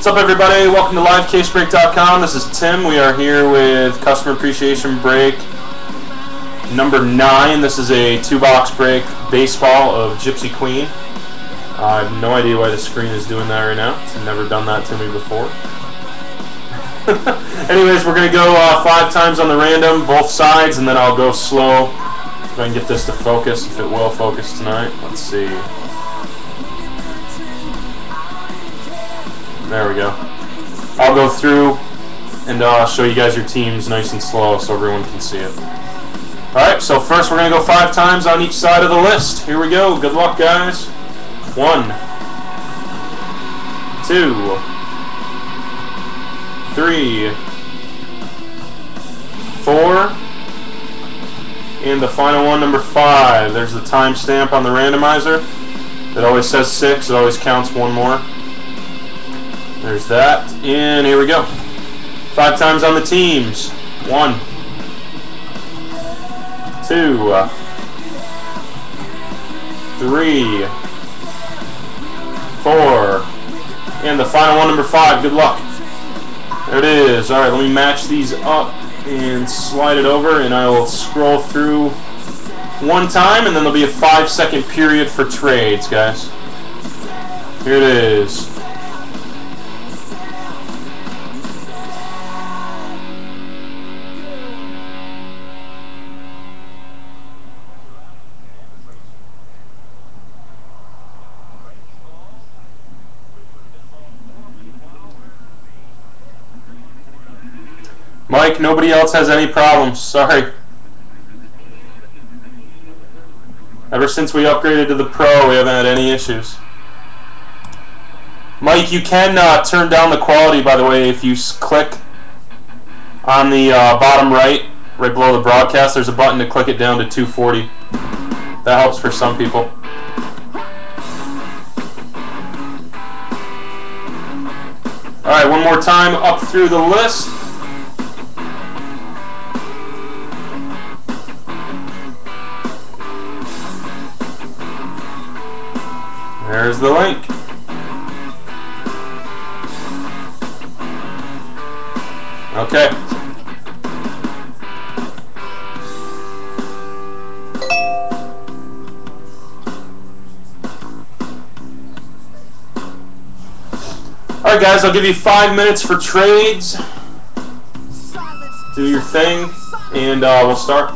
What's up, everybody? Welcome to LiveCaseBreak.com. This is Tim. We are here with Customer Appreciation Break number 9. This is a 2-box break baseball of Gypsy Queen. I have no idea why the screen is doing that right now. It's never done that to me before. Anyways, we're going to go 5 times on the random, both sides, and then I'll go slow. If I can get this to focus, if it will focus tonight. Let's see. There we go. I'll go through and show you guys your teams nice and slow so everyone can see it. Alright, so first we're going to go 5 times on each side of the list. Here we go. Good luck, guys. 1, 2, 3, 4, and the final one, number 5. There's the timestamp on the randomizer. It always says 6. It always counts one more. There's that, and here we go. 5 times on the teams. 1, 2, 3, 4, and the final one, number 5. Good luck. There it is. Alright, let me match these up and slide it over, and I will scroll through one time, and then there'll be a 5-second period for trades, guys. Here it is. Mike, nobody else has any problems. Sorry. Ever since we upgraded to the Pro, we haven't had any issues. Mike, you can turn down the quality, by the way, if you click on the bottom right below the broadcast. There's a button to click it down to 240. That helps for some people. Alright, one more time up through the list. There's the link. Okay. Alright, guys, I'll give you 5 minutes for trades. Do your thing, and we'll start.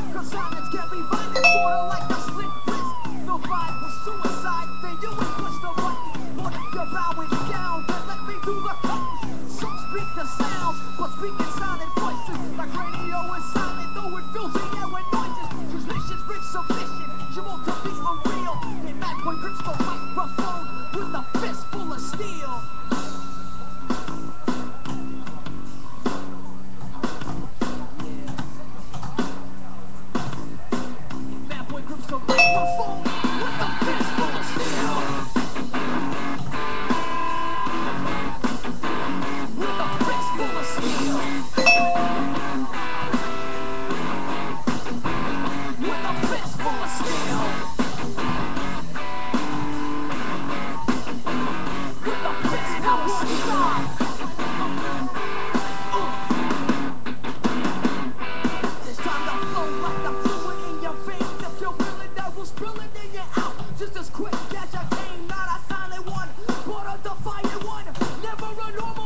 Just as quick as I came, not a silent one, but a defiant one. Never a normal